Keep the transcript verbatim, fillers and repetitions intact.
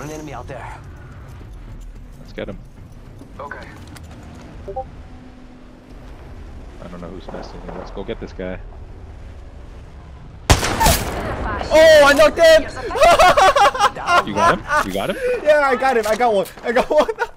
an enemy out there. Let's get him. Okay. I don't know who's nesting here. Let's go get this guy. Oh, I knocked him! You got him? You got him? Yeah, I got him. I got one. I got one.